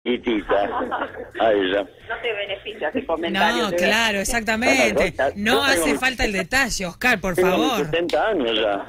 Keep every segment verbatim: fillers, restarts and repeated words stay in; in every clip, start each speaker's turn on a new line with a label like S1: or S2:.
S1: Tita, a ella.
S2: No te beneficia ese comentario.
S3: No, claro, exactamente. No hace falta el detalle, Oscar, por favor.
S1: setenta años ya.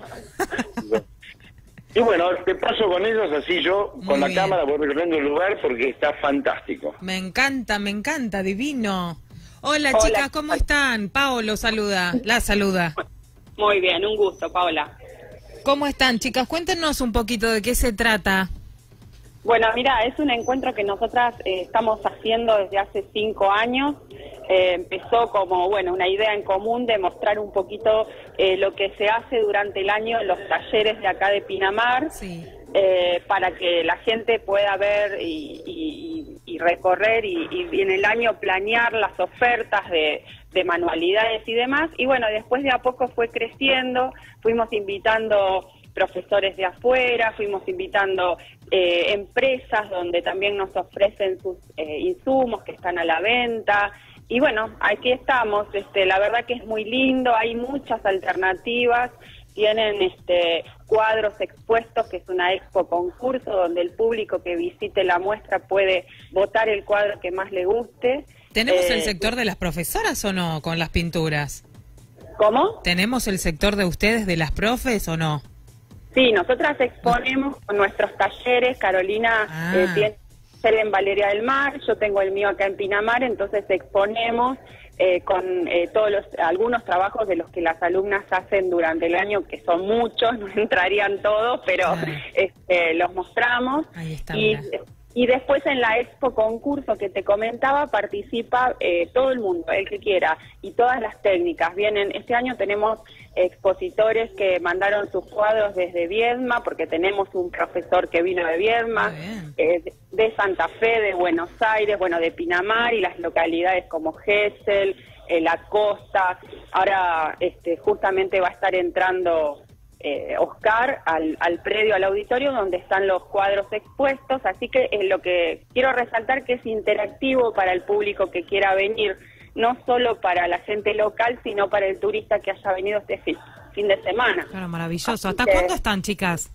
S1: Y bueno, te paso con ellos, así yo
S3: Muy
S1: con la
S3: bien.
S1: cámara voy recorriendo el lugar porque está fantástico.
S3: Me encanta, me encanta, divino. Hola,
S2: Hola.
S3: chicas, ¿cómo están? Paolo saluda, la saluda.
S2: Muy bien, un gusto, Paola.
S3: ¿Cómo están, chicas? Cuéntenos un poquito de qué se trata.
S2: Bueno, mira, es un encuentro que nosotras eh, estamos haciendo desde hace cinco años. Eh, empezó como, bueno, una idea en común de mostrar un poquito eh, lo que se hace durante el año en los talleres de acá de Pinamar,
S3: Sí.
S2: eh, para que la gente pueda ver y, y, y recorrer y, y en el año planear las ofertas de, de manualidades y demás. Y bueno, después de a poco fue creciendo, fuimos invitando profesores de afuera, fuimos invitando eh, empresas donde también nos ofrecen sus eh, insumos que están a la venta. Y bueno, aquí estamos, este, la verdad que es muy lindo, hay muchas alternativas, tienen este, cuadros expuestos, que es una expo concurso, donde el público que visite la muestra puede votar el cuadro que más le guste.
S3: ¿Tenemos
S2: Eh,
S3: el sector de las profesoras o no con las pinturas?
S2: ¿Cómo?
S3: ¿Tenemos el sector de ustedes de las profes o no?
S2: Sí, nosotras exponemos con nuestros talleres. Carolina
S3: Ah.
S2: eh, tiene taller en Valeria del Mar, yo tengo el mío acá en Pinamar, entonces exponemos eh, con eh, todos los algunos trabajos de los que las alumnas hacen durante el año, que son muchos, no entrarían todos, pero
S3: Claro.
S2: este, los mostramos.
S3: Ahí está,
S2: y,
S3: mira.
S2: y después en la expo concurso que te comentaba participa eh, todo el mundo, el que quiera, y todas las técnicas. Vienen, este año tenemos expositores que mandaron sus cuadros desde Viedma, porque tenemos un profesor que vino de Viedma,
S3: Muy bien.
S2: eh, de, de Santa Fe, de Buenos Aires, bueno, de Pinamar y las localidades como Gesell, eh, La Costa. Ahora este, justamente va a estar entrando eh, Oscar al, al predio, al auditorio, donde están los cuadros expuestos, así que eh, lo que quiero resaltar que es interactivo para el público que quiera venir, no solo para la gente local, sino para el turista que haya venido este fin, fin de semana.
S3: Claro, maravilloso. ¿Hasta
S2: Así que
S3: cuándo están, chicas?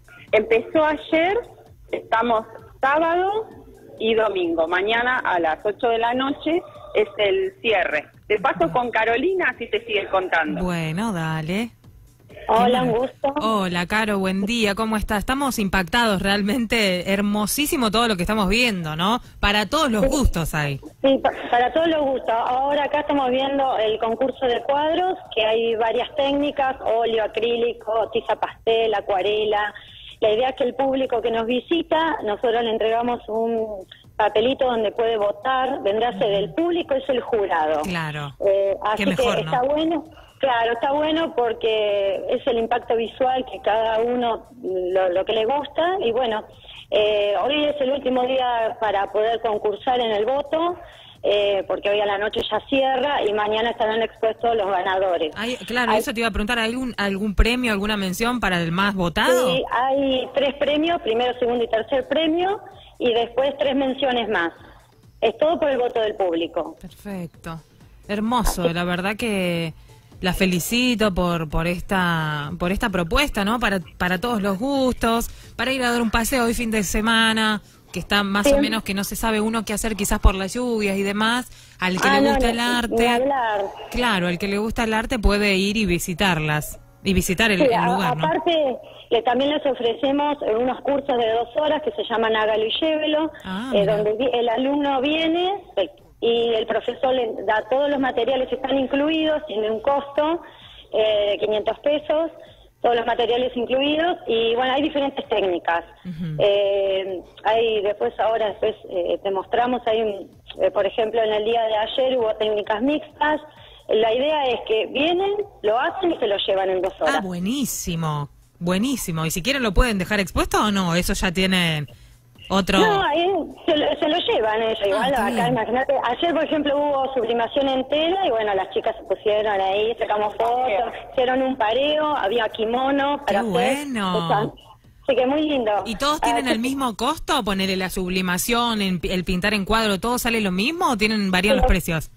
S2: empezó ayer, estamos sábado y domingo. Mañana a las ocho de la noche es el cierre. Te paso con Carolina, así te sigue contando.
S3: Bueno, dale.
S4: Hola, un gusto.
S3: Hola, Caro, buen día, ¿cómo está? Estamos impactados, realmente hermosísimo todo lo que estamos viendo, ¿no? Para todos los gustos hay.
S4: Sí, pa- para todos los gustos. Ahora acá estamos viendo el concurso de cuadros, que hay varias técnicas: óleo, acrílico, tiza pastel, acuarela. La idea es que el público que nos visita, nosotros le entregamos un papelito donde puede votar, vendrá a ser el público, es el jurado.
S3: Claro.
S4: Eh, así
S3: Qué mejor,
S4: que
S3: ¿no?
S4: está bueno. Claro, está bueno porque es el impacto visual que cada uno lo, lo que le gusta. Y bueno, eh, hoy es el último día para poder concursar en el voto, eh, porque hoy a la noche ya cierra y mañana estarán expuestos los ganadores.
S3: Hay, claro,
S4: Hay-
S3: eso te iba a preguntar, ¿hay algún, algún premio, alguna mención para el más votado?
S4: Sí, hay tres premios, primero, segundo y tercer premio, y después tres menciones más. Es todo por el voto del público.
S3: Perfecto. Hermoso, la verdad que la felicito por por esta por esta propuesta, ¿no? Para para todos los gustos, para ir a dar un paseo hoy fin de semana, que está más
S4: Sí.
S3: o menos que no se sabe uno qué hacer quizás por las lluvias y demás, al que
S4: Ah,
S3: le
S4: no,
S3: gusta
S4: no,
S3: el
S4: ni
S3: arte.
S4: hablar.
S3: Claro, al que le gusta el arte puede ir y visitarlas y visitar el,
S4: Sí,
S3: el
S4: a-
S3: lugar, ¿no?
S4: aparte, le- también les ofrecemos eh, unos cursos de dos horas que se llaman Hágalo y Llévelo,
S3: Ah,
S4: eh,
S3: mira.
S4: donde vi- el alumno viene eh, y el profesor le da todos los materiales, están incluidos, tiene un costo eh, de quinientos pesos, todos los materiales incluidos, y bueno, hay diferentes técnicas.
S3: Ujú.
S4: Eh, hay después, ahora después eh, te mostramos, hay un, eh, por ejemplo, en el día de ayer hubo técnicas mixtas. La idea es que vienen, lo hacen y se lo llevan en dos horas.
S3: Ah, buenísimo. Buenísimo. ¿Y si quieren lo pueden dejar expuesto o no? Eso ya tienen otro...
S4: No, ahí se, lo- se lo llevan ellos, igual
S3: está
S4: acá,
S3: bien.
S4: imagínate, ayer por ejemplo hubo sublimación en tela y bueno, las chicas se pusieron ahí, sacamos fotos, hicieron un pareo, había kimono para
S3: ¡Qué
S4: hacer,
S3: bueno!
S4: están- así que muy lindo.
S3: ¿Y todos tienen
S4: Así
S3: el mismo costo? ¿Ponerle la sublimación, en- el pintar en cuadro, todo sale lo mismo o tienen varían los
S4: Sí.
S3: precios?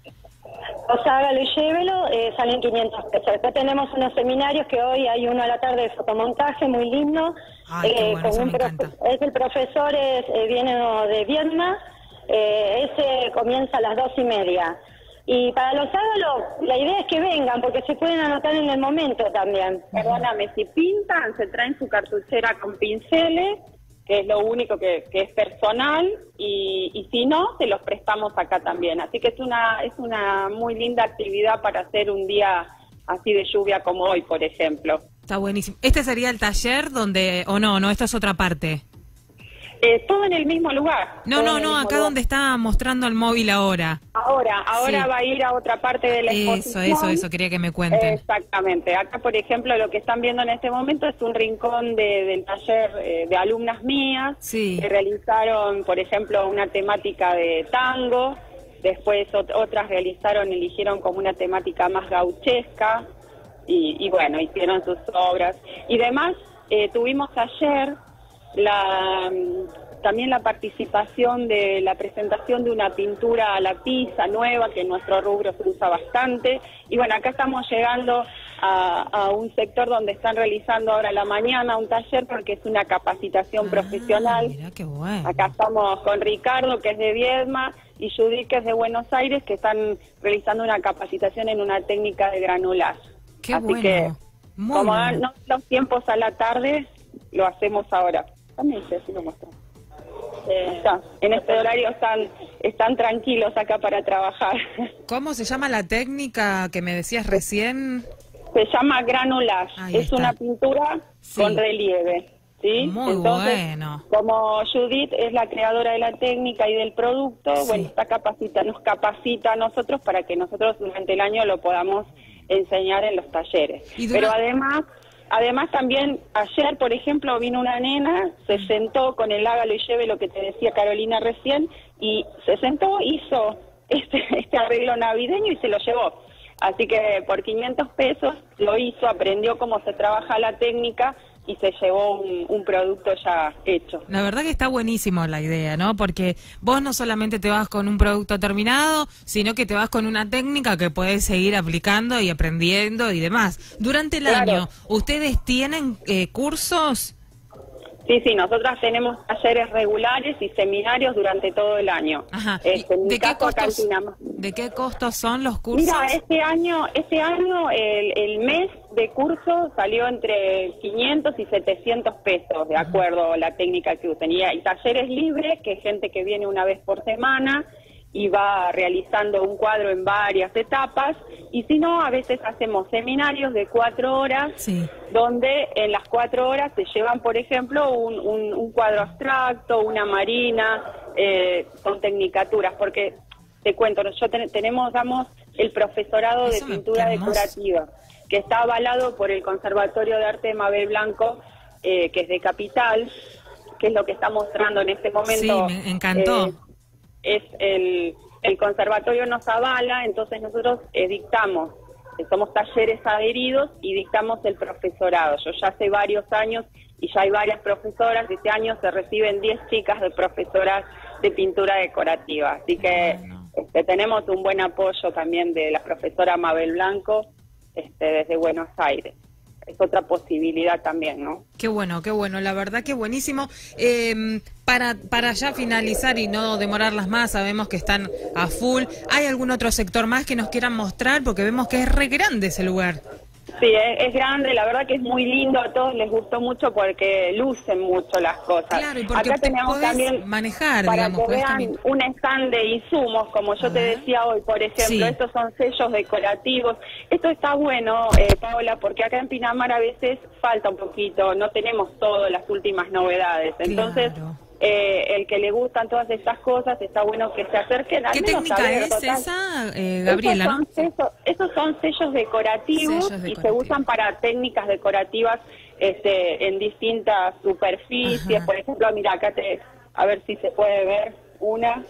S4: O sea, hágalo y llévelo, eh, salen quinientos pesos. Después tenemos unos seminarios que hoy hay uno a la tarde de fotomontaje, muy lindo.
S3: Ay, qué bueno,
S4: con
S3: eso
S4: un
S3: me
S4: profe-
S3: encanta.
S4: Es el profesor, es, eh, viene de Viedma, Eh, ese comienza a las dos y media. Y para los sábados, la idea es que vengan, porque se pueden anotar en el momento también.
S2: Perdóname, si pintan, se traen su cartuchera con pinceles, que es lo único que, que es personal, y, y si no, se los prestamos acá también. Así que es una, es una muy linda actividad para hacer un día así de lluvia como hoy, por ejemplo.
S3: Está buenísimo. ¿Este sería el taller donde, o no, no, esto es otra parte?
S2: Eh, todo en el mismo lugar.
S3: No, no, no, acá lugar. Donde está mostrando el móvil ahora.
S2: Ahora, ahora sí. Va a ir a otra parte de la exposición.
S3: Eso, eso, eso, quería que me cuenten.
S2: Exactamente. Acá, por ejemplo, lo que están viendo en este momento es un rincón de, del taller eh, de alumnas mías,
S3: sí.
S2: que realizaron, por ejemplo, una temática de tango, después ot otras realizaron, eligieron como una temática más gauchesca, y, y bueno, hicieron sus obras. Y demás, eh, tuvimos ayer la también la participación de la presentación de una pintura a la tiza nueva, que en nuestro rubro se usa bastante. Y bueno, acá estamos llegando a, a un sector donde están realizando ahora a la mañana un taller, porque es una capacitación ah, profesional.
S3: Mirá qué bueno.
S2: Acá estamos con Ricardo, que es de Viedma, y Judith, que es de Buenos Aires, que están realizando una capacitación en una técnica de granulaje.
S3: Qué
S2: Así
S3: bueno.
S2: que,
S3: Muy
S2: como
S3: bueno.
S2: dan los tiempos a la tarde, lo hacemos ahora. También se lo muestro. Eh, está. En este horario están están tranquilos acá para trabajar.
S3: ¿Cómo se llama la técnica que me decías recién?
S2: Se llama granulaje.
S3: Ahí
S2: es
S3: está.
S2: Una pintura
S3: sí.
S2: con relieve. ¿Sí?
S3: Muy
S2: Entonces,
S3: bueno.
S2: Como Judith es la creadora de la técnica y del producto,
S3: sí.
S2: bueno, está capacita, nos capacita a nosotros para que nosotros durante el año lo podamos enseñar en los talleres. Pero además... Además también ayer, por ejemplo, vino una nena, se sentó con el hágalo y lleve, lo que te decía Carolina recién, y se sentó, hizo este, este arreglo navideño y se lo llevó. Así que por quinientos pesos lo hizo, aprendió cómo se trabaja la técnica y se llevó un, un producto ya hecho.
S3: La verdad que está buenísimo la idea, ¿no? Porque vos no solamente te vas con un producto terminado, sino que te vas con una técnica que podés seguir aplicando y aprendiendo y demás. Durante el
S2: Claro.
S3: año, ¿ustedes tienen eh, cursos?
S2: Sí, sí, nosotras tenemos talleres regulares y seminarios durante todo el año.
S3: Ajá.
S2: Este, en mi
S3: ¿De, qué
S2: caso, acá en
S3: costos,
S2: Pinamar.
S3: ¿De qué costos son los cursos?
S2: Mira, este año, este año el, el mes de curso salió entre quinientos y setecientos pesos, de acuerdo a la técnica que usen. Y hay talleres libres, que es gente que viene una vez por semana y va realizando un cuadro en varias etapas, y si no, a veces hacemos seminarios de cuatro horas,
S3: sí.
S2: donde en las cuatro horas se llevan, por ejemplo, un, un, un cuadro abstracto, una marina, eh, con tecnicaturas, porque te cuento, yo ten, tenemos, damos el profesorado
S3: Eso
S2: de pintura decorativa, que está avalado por el Conservatorio de Arte de Mabel Blanco, eh, que es de Capital, que es lo que está mostrando en este momento.
S3: Sí, me encantó.
S2: Eh, es el, el conservatorio nos avala, entonces nosotros eh, dictamos, eh, somos talleres adheridos y dictamos el profesorado. Yo ya hace varios años y ya hay varias profesoras, este año se reciben diez chicas de profesoras de pintura decorativa, así que
S3: bueno.
S2: este, tenemos un buen apoyo también de la profesora Mabel Blanco, este, desde Buenos Aires. Es otra posibilidad también, ¿no?
S3: Qué bueno, qué bueno, la verdad que buenísimo. Eh, para, para ya finalizar y no demorarlas más, sabemos que están a full. ¿Hay algún otro sector más que nos quieran mostrar? Porque vemos que es re grande ese lugar.
S2: Sí, es, es grande, la verdad que es muy lindo, a todos les gustó mucho porque lucen mucho las cosas.
S3: Claro, y porque
S2: acá tenemos también
S3: manejar,
S2: para
S3: digamos,
S2: que vean
S3: también...
S2: un stand de insumos, como yo
S3: a
S2: te
S3: ver.
S2: decía hoy, por ejemplo,
S3: Sí.
S2: estos son sellos decorativos. Esto está bueno, eh, Paola, porque acá en Pinamar a veces falta un poquito, no tenemos todas las últimas novedades. Entonces,
S3: Claro.
S2: eh, el que le gustan todas estas cosas, está bueno que se acerquen. Al
S3: ¿Qué
S2: menos
S3: técnica
S2: a ver,
S3: es
S2: total.
S3: esa, eh, Gabriela?
S2: Esos son,
S3: ¿no?
S2: sellos, esos son sellos decorativos,
S3: Sellos
S2: y se
S3: decorativos.
S2: usan para técnicas decorativas este, en distintas superficies.
S3: Ajá.
S2: Por ejemplo, mira, acá te, a ver si se puede ver una,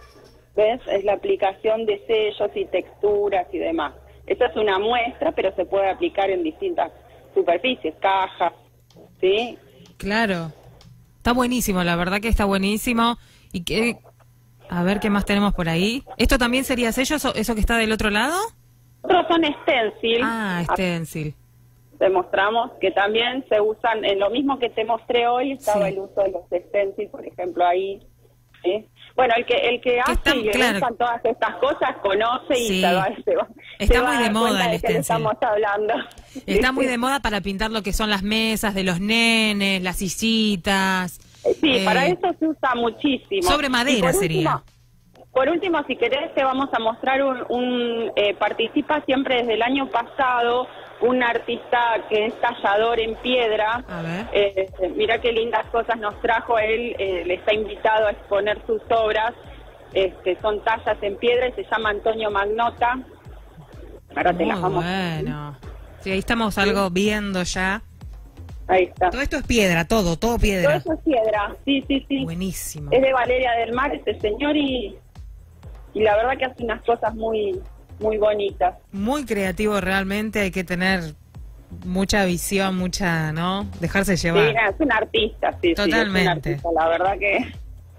S2: ¿ves? Es la aplicación de sellos y texturas y demás. Esta es una muestra, pero se puede aplicar en distintas superficies, cajas, ¿sí?
S3: Claro. Está buenísimo, la verdad que está buenísimo. Y que, a ver qué más tenemos por ahí. ¿Esto también sería sello, eso, eso que está del otro lado?
S2: Otros son stencil.
S3: Ah, stencil.
S2: Te mostramos que también se usan, en lo mismo que te mostré hoy, estaba
S3: Sí.
S2: el uso de los stencil, por ejemplo, ahí ¿sí? Bueno, el que el que hace
S3: está-
S2: y le
S3: claro.
S2: gustan todas estas cosas conoce y
S3: Sí.
S2: se va, se va-
S3: Está
S2: se
S3: muy
S2: va a
S3: de
S2: dar
S3: moda
S2: cuenta
S3: el
S2: de qué le
S3: stencil.
S2: estamos hablando.
S3: Está muy de moda para pintar lo que son las mesas de los nenes, las sillitas.
S2: Sí,
S3: eh,
S2: para eso se usa muchísimo.
S3: sobre madera
S2: Y por
S3: sería.
S2: último- Por último, si querés, te vamos a mostrar un... un eh, participa siempre desde el año pasado un artista que es tallador en piedra.
S3: A ver.
S2: Eh, mira qué lindas cosas nos trajo él. Eh, le está invitado a exponer sus obras. Este, son tallas en piedra y se llama Antonio Magnota. Ahora te las
S3: Muy
S2: vamos.
S3: bueno. Sí, ahí estamos algo viendo ya.
S2: Ahí está.
S3: Todo esto es piedra, todo, todo
S2: Todo
S3: piedra.
S2: eso es piedra. Sí, sí, sí.
S3: Buenísimo.
S2: Es de Valeria del Mar este señor y, y la verdad que hace unas cosas muy, muy bonitas.
S3: Muy creativo realmente, hay que tener mucha visión, mucha, ¿no? Dejarse
S2: Sí,
S3: llevar.
S2: es un artista, sí, sí, es un
S3: Totalmente.
S2: artista, la verdad que...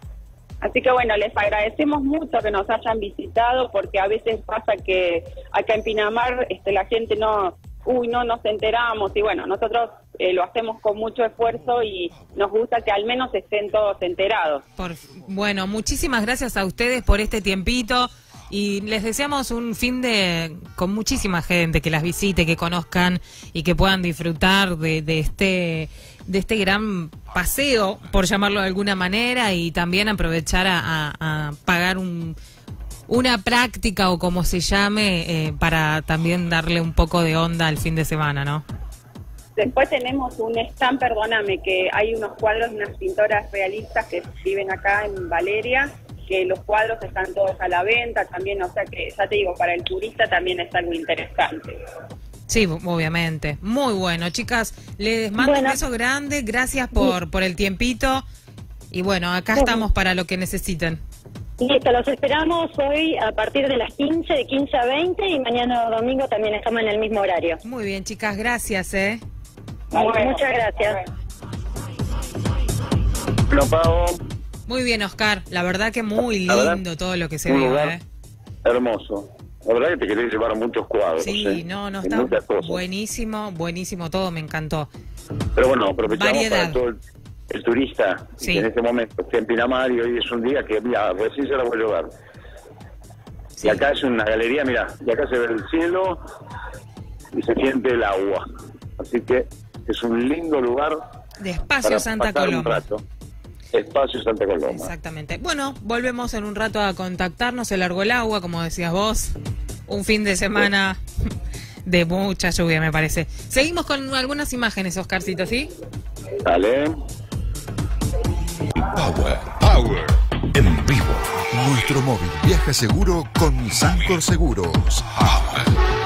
S2: Así que bueno, les agradecemos mucho que nos hayan visitado porque a veces pasa que acá en Pinamar este, la gente no, uy, no nos enteramos y bueno, nosotros eh, lo hacemos con mucho esfuerzo y nos gusta que al menos estén todos enterados.
S3: Por, bueno, muchísimas gracias a ustedes por este tiempito y les deseamos un fin de con muchísima gente que las visite, que conozcan y que puedan disfrutar de, de este de este gran paseo, por llamarlo de alguna manera, y también aprovechar a, a- a pagar un una práctica o como se llame eh, para también darle un poco de onda al fin de semana, ¿no?
S2: Después tenemos un stand, perdóname, que hay unos cuadros de unas pintoras realistas que viven acá en Valeria, que los cuadros están todos a la venta también, o sea que, ya te digo, para el turista también es algo interesante.
S3: Sí, obviamente. Muy bueno, chicas. Les mando
S4: Bueno.
S3: un beso grande. Gracias por, por el tiempito. Y bueno, acá
S4: Bueno.
S3: estamos para lo que necesiten.
S4: Listo, los esperamos hoy a partir de las quince, de quince a veinte, y mañana domingo también estamos en el mismo horario.
S3: Muy bien, chicas. Gracias, ¿eh?
S2: Bueno,
S4: Muchas gracias.
S1: Lo pago.
S3: Muy bien, Oscar. La verdad que muy
S1: La verdad,
S3: lindo todo lo que se
S1: un
S3: ve,
S1: lugar
S3: ¿eh?
S1: hermoso. La verdad que te querés llevar muchos cuadros.
S3: Sí,
S1: ¿eh?
S3: no, no,
S1: Y
S3: está
S1: muchas cosas.
S3: buenísimo, buenísimo todo. Me encantó.
S1: Pero bueno, aprovechamos
S3: Variedad.
S1: para todo el, el turista
S3: Sí.
S1: que en este momento esté en Pinamar y hoy es un día que, mira, recién se la voy a llevar.
S3: Sí.
S1: Y acá es una galería, mira, y acá se ve el cielo y se siente el agua. Así que es un lindo lugar
S3: Despacio
S1: para
S3: Santa
S1: pasar un
S3: Coloma.
S1: rato. Espacio Santa Coloma.
S3: Exactamente. Bueno, volvemos en un rato a contactarnos. Se largó el agua, como decías vos. Un fin de semana de mucha lluvia, me parece. Seguimos con algunas imágenes, Oscarcito, ¿sí?
S1: Dale.
S5: Power, Power, en vivo. Nuestro móvil viaja seguro con Sancor Seguros. Power.